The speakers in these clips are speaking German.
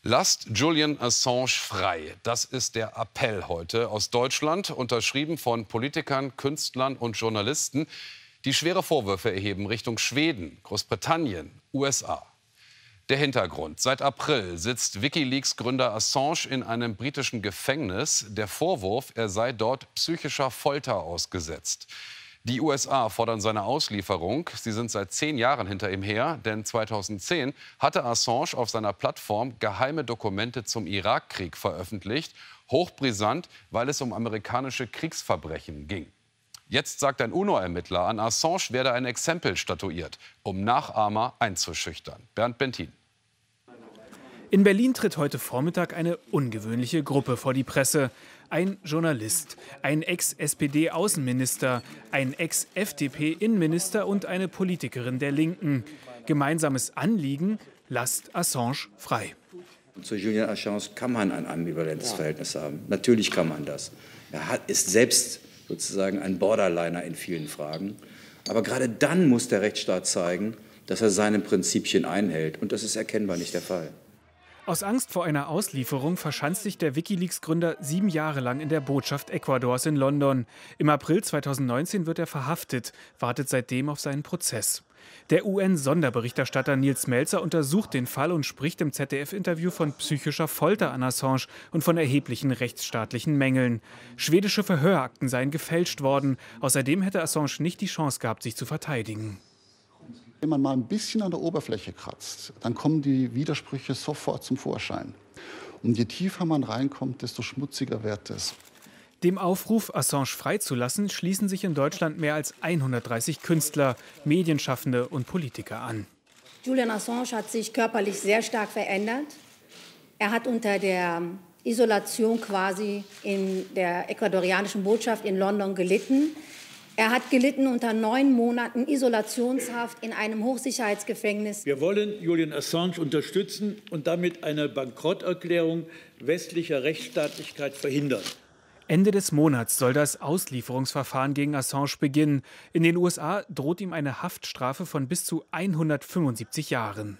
Lasst Julian Assange frei. Das ist der Appell heute aus Deutschland, unterschrieben von Politikern, Künstlern und Journalisten, die schwere Vorwürfe erheben Richtung Schweden, Großbritannien, USA. Der Hintergrund: Seit April sitzt WikiLeaks-Gründer Assange in einem britischen Gefängnis. Der Vorwurf, er sei dort psychischer Folter ausgesetzt. Die USA fordern seine Auslieferung. Sie sind seit 10 Jahren hinter ihm her, denn 2010 hatte Assange auf seiner Plattform geheime Dokumente zum Irakkrieg veröffentlicht. Hochbrisant, weil es um amerikanische Kriegsverbrechen ging. Jetzt sagt ein UNO-Ermittler, an Assange werde ein Exempel statuiert, um Nachahmer einzuschüchtern. Bernd Bentin. In Berlin tritt heute Vormittag eine ungewöhnliche Gruppe vor die Presse. Ein Journalist, ein Ex-SPD-Außenminister, ein Ex-FDP-Innenminister und eine Politikerin der Linken. Gemeinsames Anliegen: lasst Assange frei. Zu Julian Assange kann man ein ambivalentes Verhältnis haben. Natürlich kann man das. Ist selbst sozusagen ein Borderliner in vielen Fragen. Aber gerade dann muss der Rechtsstaat zeigen, dass er seine Prinzipien einhält. Und das ist erkennbar nicht der Fall. Aus Angst vor einer Auslieferung verschanzt sich der WikiLeaks-Gründer 7 Jahre lang in der Botschaft Ecuadors in London. Im April 2019 wird er verhaftet, wartet seitdem auf seinen Prozess. Der UN-Sonderberichterstatter Nils Melzer untersucht den Fall und spricht im ZDF-Interview von psychischer Folter an Assange und von erheblichen rechtsstaatlichen Mängeln. Schwedische Verhörakten seien gefälscht worden. Außerdem hätte Assange nicht die Chance gehabt, sich zu verteidigen. Wenn man mal ein bisschen an der Oberfläche kratzt, dann kommen die Widersprüche sofort zum Vorschein. Und je tiefer man reinkommt, desto schmutziger wird es. Dem Aufruf, Assange freizulassen, schließen sich in Deutschland mehr als 130 Künstler, Medienschaffende und Politiker an. Julian Assange hat sich körperlich sehr stark verändert. Er hat unter der Isolation quasi in der ecuadorianischen Botschaft in London gelitten. Er hat gelitten unter 9 Monaten Isolationshaft in einem Hochsicherheitsgefängnis. Wir wollen Julian Assange unterstützen und damit eine Bankrotterklärung westlicher Rechtsstaatlichkeit verhindern. Ende des Monats soll das Auslieferungsverfahren gegen Assange beginnen. In den USA droht ihm eine Haftstrafe von bis zu 175 Jahren.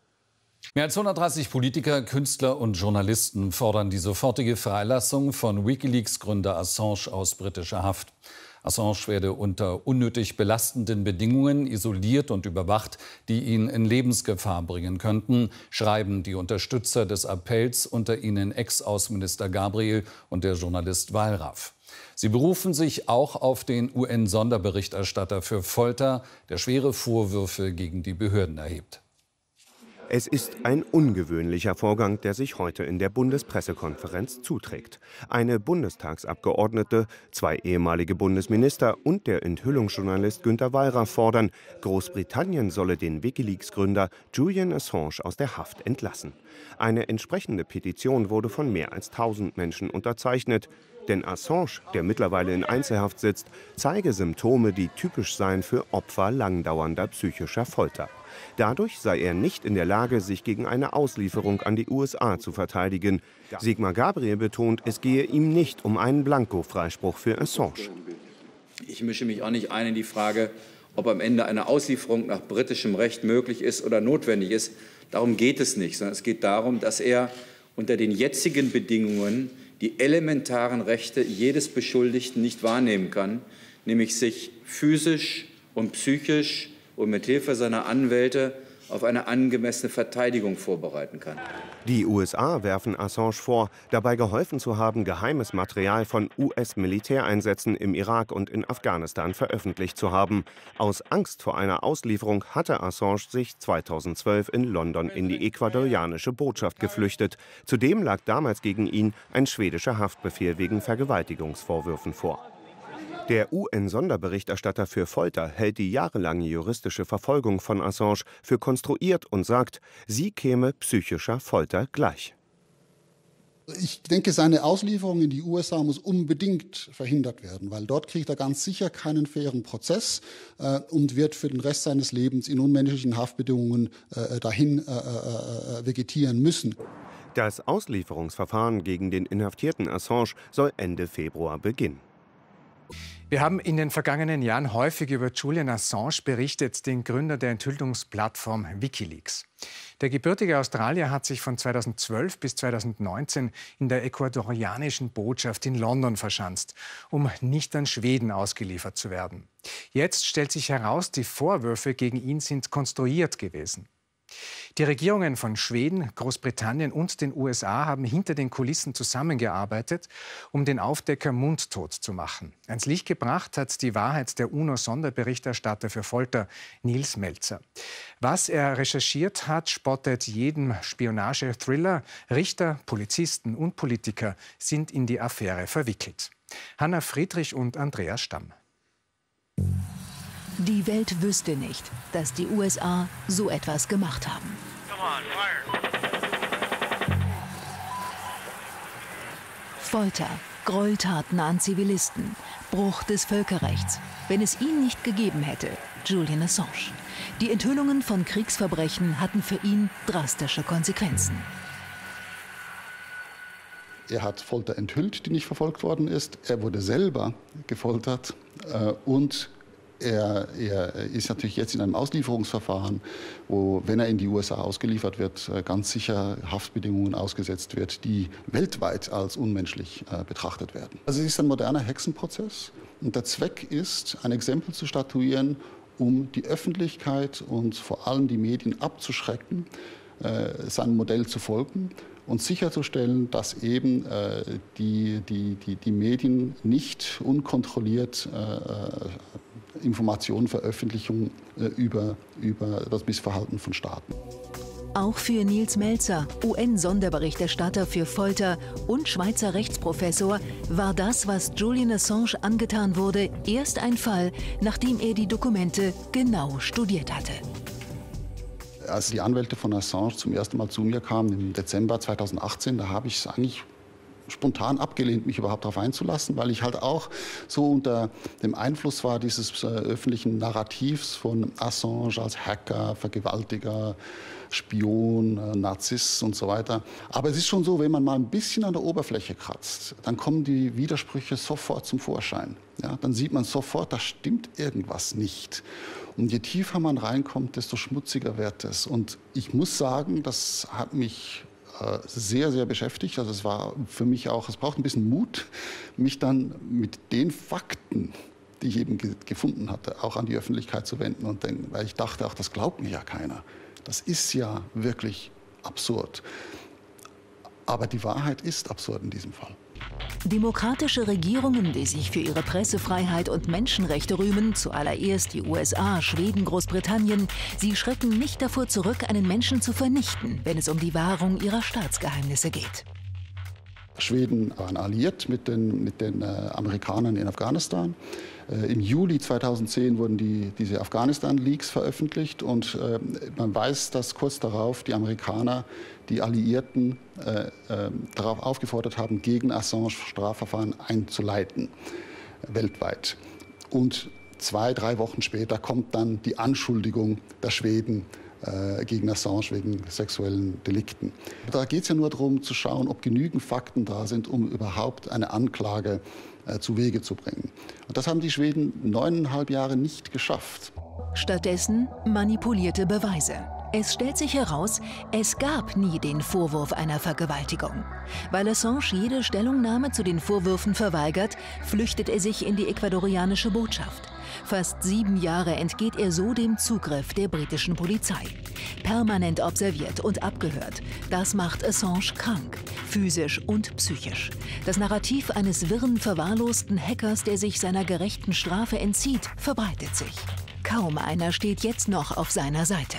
Mehr als 130 Politiker, Künstler und Journalisten fordern die sofortige Freilassung von WikiLeaks-Gründer Assange aus britischer Haft. Assange werde unter unnötig belastenden Bedingungen isoliert und überwacht, die ihn in Lebensgefahr bringen könnten, schreiben die Unterstützer des Appells, unter ihnen Ex-Außenminister Gabriel und der Journalist Wallraff. Sie berufen sich auch auf den UN-Sonderberichterstatter für Folter, der schwere Vorwürfe gegen die Behörden erhebt. Es ist ein ungewöhnlicher Vorgang, der sich heute in der Bundespressekonferenz zuträgt. Eine Bundestagsabgeordnete, 2 ehemalige Bundesminister und der Enthüllungsjournalist Günter Wallraff fordern, Großbritannien solle den WikiLeaks-Gründer Julian Assange aus der Haft entlassen. Eine entsprechende Petition wurde von mehr als 1000 Menschen unterzeichnet. Denn Assange, der mittlerweile in Einzelhaft sitzt, zeige Symptome, die typisch seien für Opfer langdauernder psychischer Folter. Dadurch sei er nicht in der Lage, sich gegen eine Auslieferung an die USA zu verteidigen. Sigmar Gabriel betont, es gehe ihm nicht um einen Blanko-Freispruch für Assange. Ich mische mich auch nicht ein in die Frage, ob am Ende eine Auslieferung nach britischem Recht möglich ist oder notwendig ist. Darum geht es nicht, sondern es geht darum, dass er unter den jetzigen Bedingungen die elementaren Rechte jedes Beschuldigten nicht wahrnehmen kann, nämlich sich physisch und psychisch und mit Hilfe seiner Anwälte auf eine angemessene Verteidigung vorbereiten kann. Die USA werfen Assange vor, dabei geholfen zu haben, geheimes Material von US-Militäreinsätzen im Irak und in Afghanistan veröffentlicht zu haben. Aus Angst vor einer Auslieferung hatte Assange sich 2012 in London in die ecuadorianische Botschaft geflüchtet. Zudem lag damals gegen ihn ein schwedischer Haftbefehl wegen Vergewaltigungsvorwürfen vor. Der UN-Sonderberichterstatter für Folter hält die jahrelange juristische Verfolgung von Assange für konstruiert und sagt, sie käme psychischer Folter gleich. Ich denke, seine Auslieferung in die USA muss unbedingt verhindert werden, weil dort kriegt er ganz sicher keinen fairen Prozess und wird für den Rest seines Lebens in unmenschlichen Haftbedingungen dahin vegetieren müssen. Das Auslieferungsverfahren gegen den inhaftierten Assange soll Ende Februar beginnen. Wir haben in den vergangenen Jahren häufig über Julian Assange berichtet, den Gründer der Enthüllungsplattform Wikileaks. Der gebürtige Australier hat sich von 2012 bis 2019 in der ecuadorianischen Botschaft in London verschanzt, um nicht an Schweden ausgeliefert zu werden. Jetzt stellt sich heraus, die Vorwürfe gegen ihn sind konstruiert gewesen. Die Regierungen von Schweden, Großbritannien und den USA haben hinter den Kulissen zusammengearbeitet, um den Aufdecker mundtot zu machen. Ans Licht gebracht hat die Wahrheit der UNO-Sonderberichterstatter für Folter, Nils Melzer. Was er recherchiert hat, spottet jedem Spionage-Thriller. Richter, Polizisten und Politiker sind in die Affäre verwickelt. Hanna Friedrich und Andreas Stamm. Die Welt wüsste nicht, dass die USA so etwas gemacht haben. Folter, Gräueltaten an Zivilisten, Bruch des Völkerrechts, wenn es ihn nicht gegeben hätte, Julian Assange. Die Enthüllungen von Kriegsverbrechen hatten für ihn drastische Konsequenzen. Er hat Folter enthüllt, die nicht verfolgt worden ist. Er wurde selber gefoltert und er ist natürlich jetzt in einem Auslieferungsverfahren, wo, wenn er in die USA ausgeliefert wird, ganz sicher Haftbedingungen ausgesetzt wird, die weltweit als unmenschlich betrachtet werden. Also es ist ein moderner Hexenprozess und der Zweck ist, ein Exempel zu statuieren, um die Öffentlichkeit und vor allem die Medien abzuschrecken, seinem Modell zu folgen und sicherzustellen, dass eben die Medien nicht unkontrolliert Informationen veröffentlichen über das Missverhalten von Staaten. Auch für Nils Melzer, UN-Sonderberichterstatter für Folter und Schweizer Rechtsprofessor, war das, was Julian Assange angetan wurde, erst ein Fall, nachdem er die Dokumente genau studiert hatte. Als die Anwälte von Assange zum ersten Mal zu mir kamen, im Dezember 2018, da habe ich es eigentlich spontan abgelehnt, mich überhaupt darauf einzulassen, weil ich halt auch so unter dem Einfluss war dieses öffentlichen Narrativs von Assange als Hacker, Vergewaltiger, Spion, Narzisst und so weiter. Aber es ist schon so, wenn man mal ein bisschen an der Oberfläche kratzt, dann kommen die Widersprüche sofort zum Vorschein. Ja, dann sieht man sofort, da stimmt irgendwas nicht. Und je tiefer man reinkommt, desto schmutziger wird es. Und ich muss sagen, das hat mich sehr, sehr beschäftigt. Also es war für mich auch, es braucht ein bisschen Mut, mich dann mit den Fakten, die ich eben gefunden hatte, auch an die Öffentlichkeit zu wenden und denken, weil ich dachte auch, das glaubt mir ja keiner. Das ist ja wirklich absurd. Aber die Wahrheit ist absurd in diesem Fall. Demokratische Regierungen, die sich für ihre Pressefreiheit und Menschenrechte rühmen, zuallererst die USA, Schweden, Großbritannien, sie schrecken nicht davor zurück, einen Menschen zu vernichten, wenn es um die Wahrung ihrer Staatsgeheimnisse geht. Schweden waren alliiert mit den Amerikanern in Afghanistan. Im Juli 2010 wurden diese Afghanistan-Leaks veröffentlicht und man weiß, dass kurz darauf die Amerikaner die Alliierten darauf aufgefordert haben, gegen Assange Strafverfahren einzuleiten, weltweit. Und 2-3 Wochen später kommt dann die Anschuldigung der Schweden gegen Assange wegen sexuellen Delikten. Da geht es ja nur darum, zu schauen, ob genügend Fakten da sind, um überhaupt eine Anklage zu Wege zu bringen. Und das haben die Schweden 9,5 Jahre nicht geschafft. Stattdessen manipulierte Beweise. Es stellt sich heraus, es gab nie den Vorwurf einer Vergewaltigung. Weil Assange jede Stellungnahme zu den Vorwürfen verweigert, flüchtet er sich in die ecuadorianische Botschaft. Fast 7 Jahre entgeht er so dem Zugriff der britischen Polizei. Permanent observiert und abgehört. Das macht Assange krank, physisch und psychisch. Das Narrativ eines wirren, verwahrlosten Hackers, der sich seiner gerechten Strafe entzieht, verbreitet sich. Kaum einer steht jetzt noch auf seiner Seite.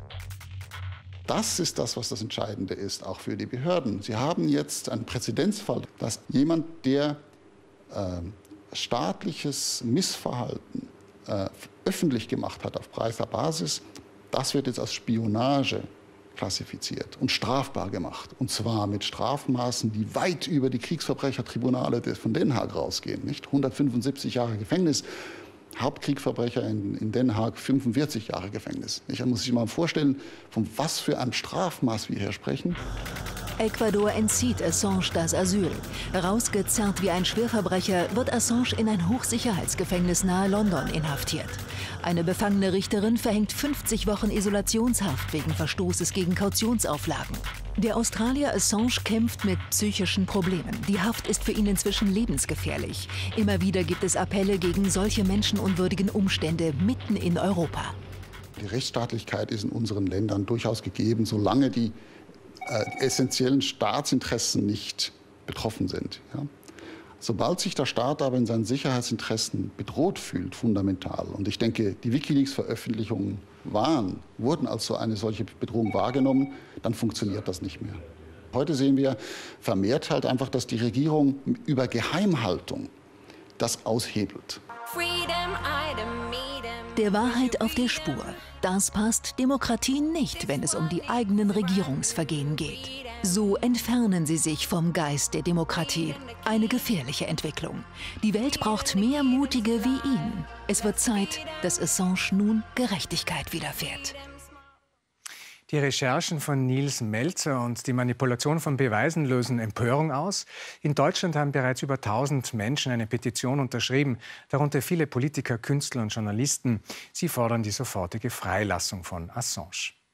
Das ist das, was das Entscheidende ist, auch für die Behörden. Sie haben jetzt einen Präzedenzfall, dass jemand, der staatliches Missverhalten öffentlich gemacht hat auf breiter Basis, das wird jetzt als Spionage klassifiziert und strafbar gemacht. Und zwar mit Strafmaßen, die weit über die Kriegsverbrechertribunale von Den Haag rausgehen. Nicht? 175 Jahre Gefängnis. Hauptkriegsverbrecher in Den Haag 45 Jahre Gefängnis. Man muss sich mal vorstellen, von was für einem Strafmaß wir hier sprechen. Ecuador entzieht Assange das Asyl. Rausgezerrt wie ein Schwerverbrecher wird Assange in ein Hochsicherheitsgefängnis nahe London inhaftiert. Eine befangene Richterin verhängt 50 Wochen Isolationshaft wegen Verstoßes gegen Kautionsauflagen. Der Australier Assange kämpft mit psychischen Problemen. Die Haft ist für ihn inzwischen lebensgefährlich. Immer wieder gibt es Appelle gegen solche menschenunwürdigen Umstände mitten in Europa. Die Rechtsstaatlichkeit ist in unseren Ländern durchaus gegeben, solange die essentiellen Staatsinteressen nicht betroffen sind. Ja. Sobald sich der Staat aber in seinen Sicherheitsinteressen bedroht fühlt, fundamental, und ich denke, die WikiLeaks-Veröffentlichungen wurden als eine solche Bedrohung wahrgenommen, dann funktioniert das nicht mehr. Heute sehen wir vermehrt halt einfach, dass die Regierung über Geheimhaltung das aushebelt. Der Wahrheit auf der Spur. Das passt Demokratien nicht, wenn es um die eigenen Regierungsvergehen geht. So entfernen sie sich vom Geist der Demokratie. Eine gefährliche Entwicklung. Die Welt braucht mehr Mutige wie ihn. Es wird Zeit, dass Assange nun Gerechtigkeit widerfährt. Die Recherchen von Nils Melzer und die Manipulation von Beweisen lösen Empörung aus. In Deutschland haben bereits über 1000 Menschen eine Petition unterschrieben, darunter viele Politiker, Künstler und Journalisten. Sie fordern die sofortige Freilassung von Assange.